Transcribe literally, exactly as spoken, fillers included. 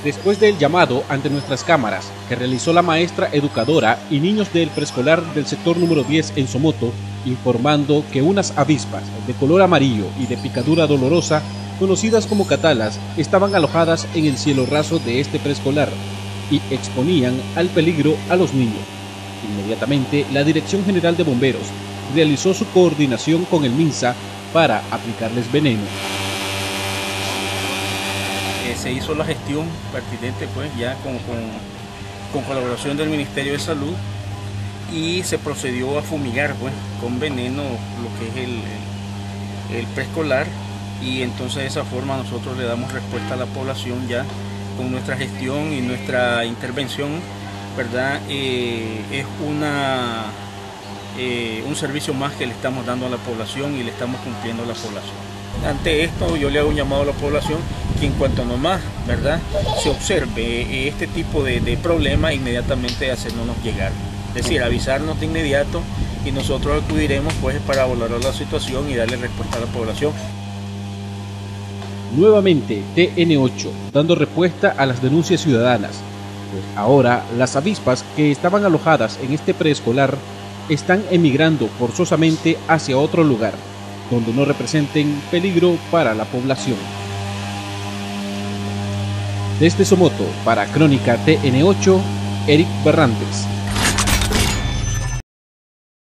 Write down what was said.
Después del llamado ante nuestras cámaras que realizó la maestra educadora y niños del preescolar del sector número diez en Somoto, informando que unas avispas de color amarillo y de picadura dolorosa, conocidas como catalas, estaban alojadas en el cielo raso de este preescolar y exponían al peligro a los niños. Inmediatamente, la Dirección General de Bomberos realizó su coordinación con el MINSA para aplicarles veneno. Se hizo la gestión pertinente pues ya con, con, con colaboración del Ministerio de Salud y se procedió a fumigar pues con veneno lo que es el, el, el preescolar, y entonces de esa forma nosotros le damos respuesta a la población ya con nuestra gestión y nuestra intervención, ¿verdad? Eh, es una, eh, un servicio más que le estamos dando a la población y le estamos cumpliendo a la población. Ante esto yo le hago un llamado a la población que en cuanto nomás, ¿verdad?, se observe este tipo de, de problema, inmediatamente hacernos llegar. Es decir, avisarnos de inmediato y nosotros acudiremos pues para valorar la situación y darle respuesta a la población. Nuevamente T N ocho dando respuesta a las denuncias ciudadanas, pues ahora las avispas que estaban alojadas en este preescolar están emigrando forzosamente hacia otro lugar, donde no representen peligro para la población. Desde Somoto, para Crónica T N ocho, Eric Barrantes.